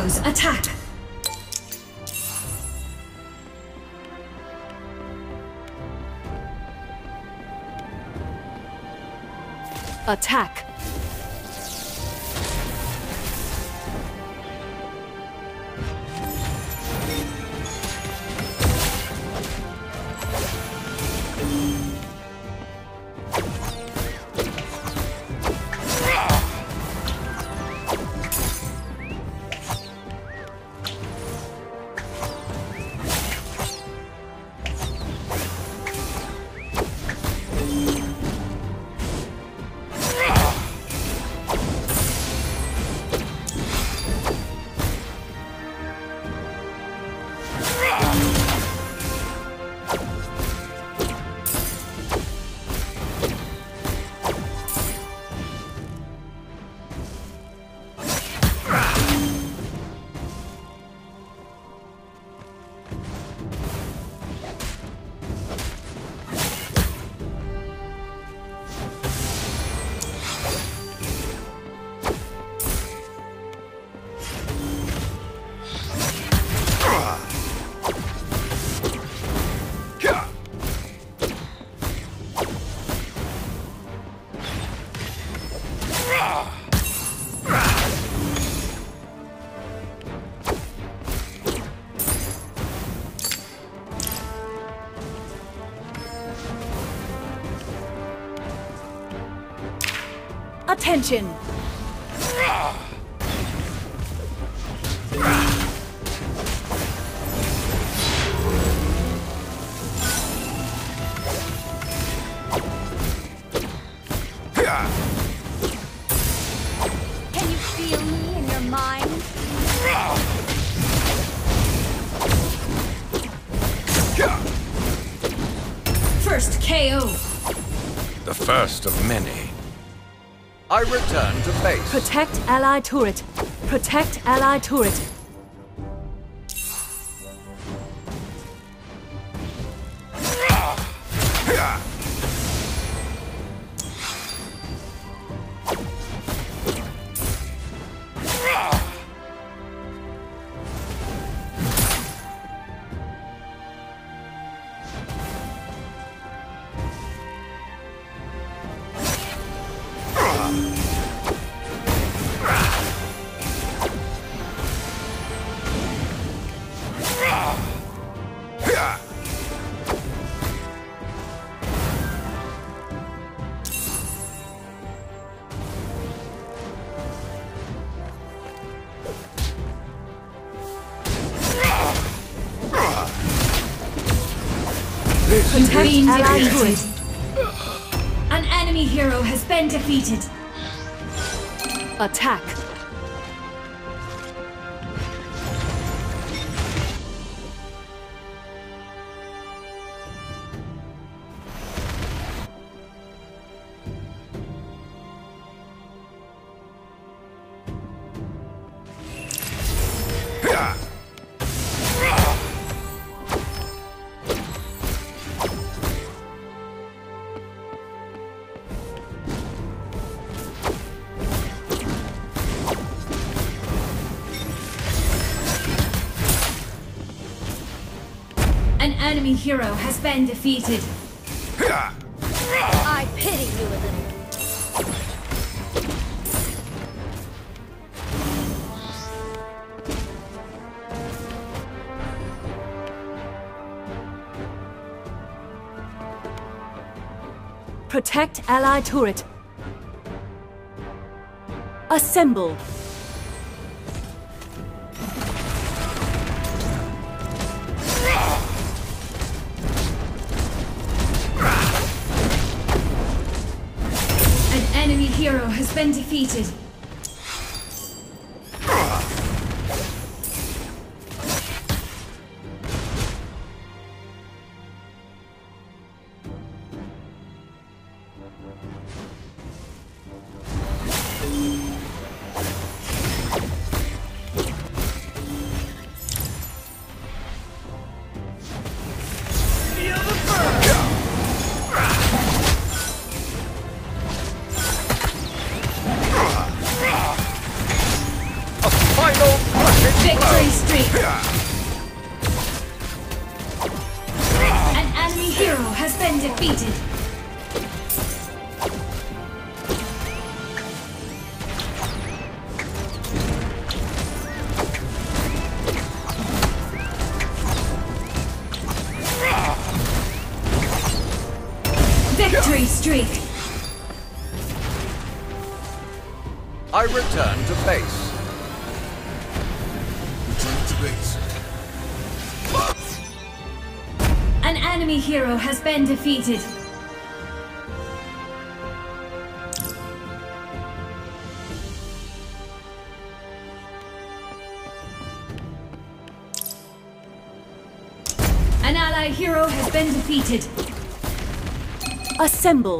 Heroes attack! Attack! Attention! Can you feel me in your mind? First KO! The first of many. I return to base. Protect ally turret! Protect ally turret! Been Ally defeated. turret! An enemy hero has been defeated. Attack! An enemy hero has been defeated. I pity you a little. Protect ally turret! Assemble! An enemy hero has been defeated. been defeated. Victory streak. I return to base. Return to base. An enemy hero has been defeated. An ally hero has been defeated. Assemble.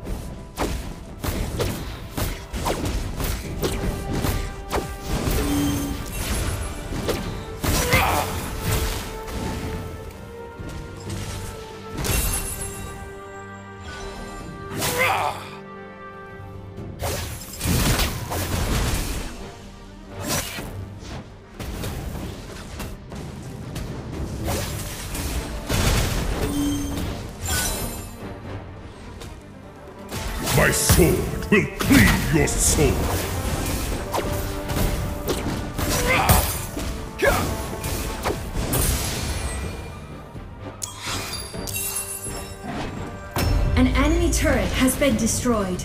My sword will cleave your soul. An enemy turret has been destroyed.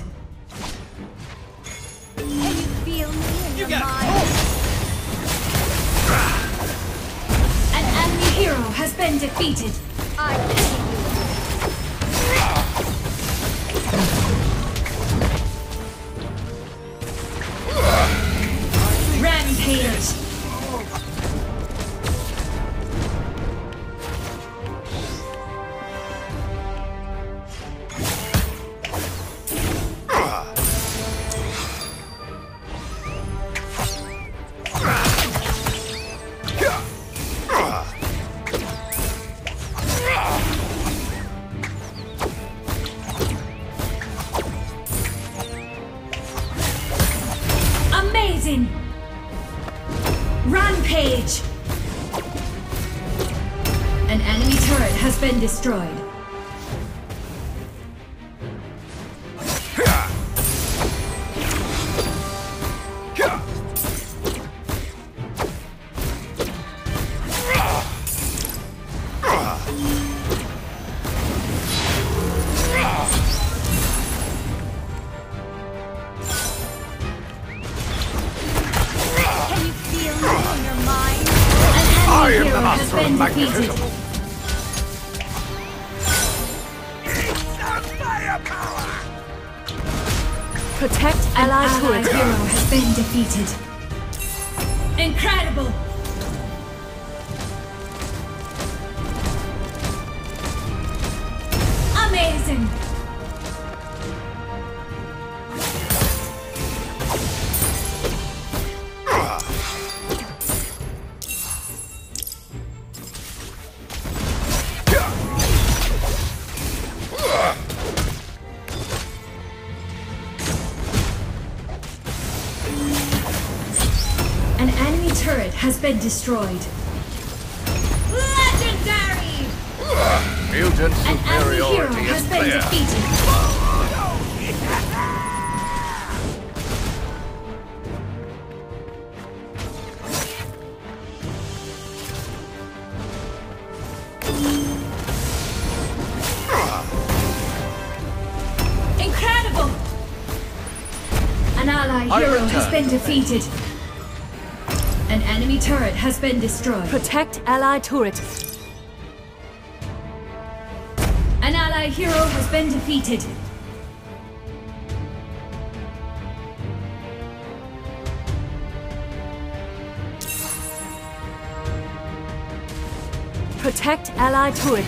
Can you feel me in your mind? An enemy hero has been defeated. I pity you. Rampage. Amazing. Rampage. An enemy turret has been destroyed. Can you feel me in your mind? An I enemy am the hero has master of been defeated. magnificent. Protect An ally ally turret. hero has been defeated. Incredible! Amazing! An enemy turret has been destroyed. Legendary! Mutant An enemy hero superiority has is been clear. defeated. Incredible! An ally I hero has return. been defeated. An enemy turret has been destroyed. Protect ally turret. An ally hero has been defeated. Protect ally turret.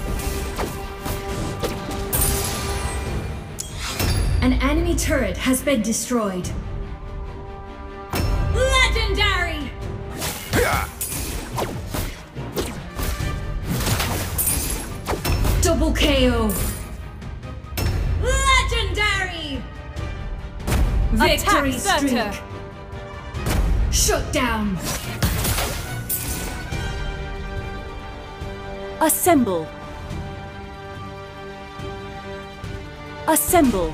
An enemy turret has been destroyed. Legendary! Double KO. Legendary! Victory Attack center. streak. Shut down. Assemble. Assemble.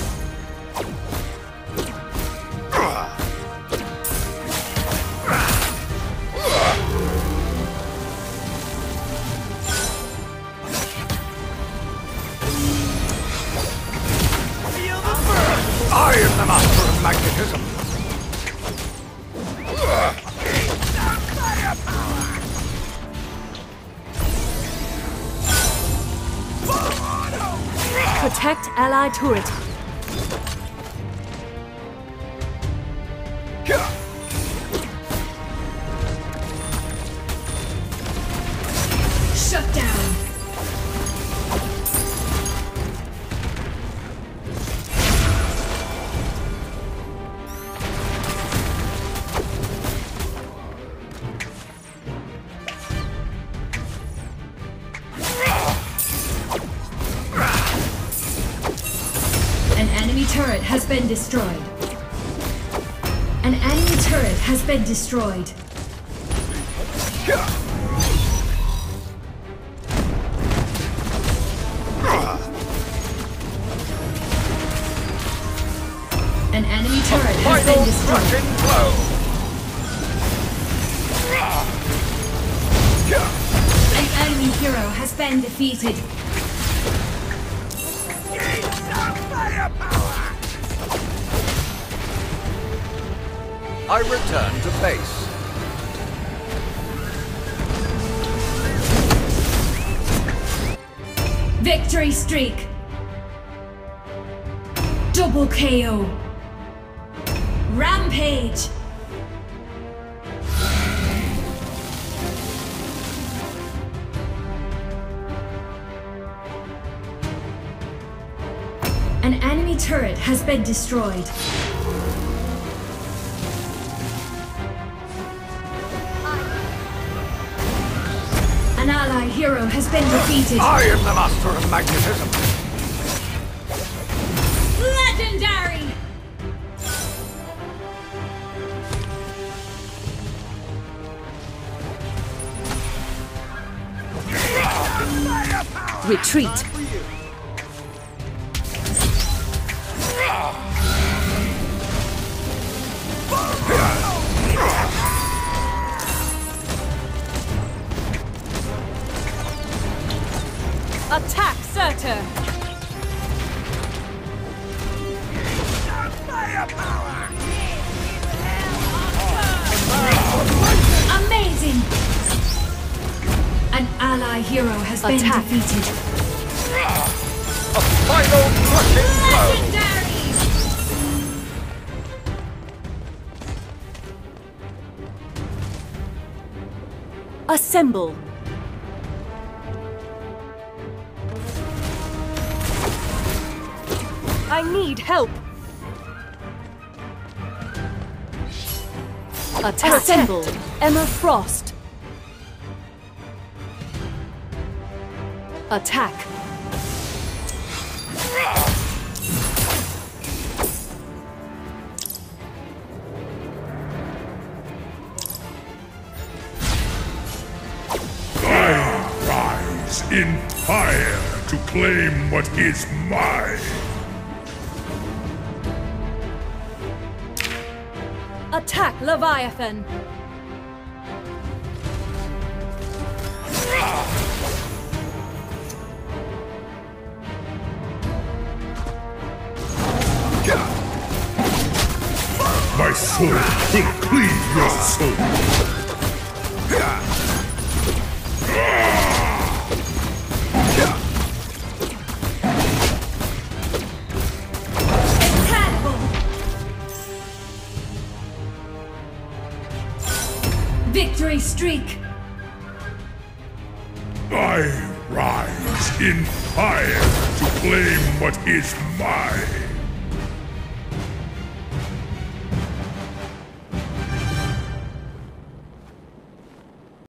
I am the master of magnetism. Protect Allied turret. Shut down. An enemy turret has been destroyed. An enemy turret has been destroyed. An enemy turret has been Final destroyed. crushing blow. An enemy hero has been defeated. I return to base. Victory streak. Double KO. Rampage. An enemy turret has been destroyed. An ally hero has been defeated. I am the master of magnetism. Legendary! Retreat. Attack Surtur! Amazing! An ally hero has been Attack. defeated. A final crushing blow. Legendary! Assemble. I need help. Attack. Assemble. Emma Frost. Attack. Rise in fire to claim what is mine. Attack Leviathan. My sword will cleave your soul. Incredible! Victory streak! I rise in fire to claim what is mine.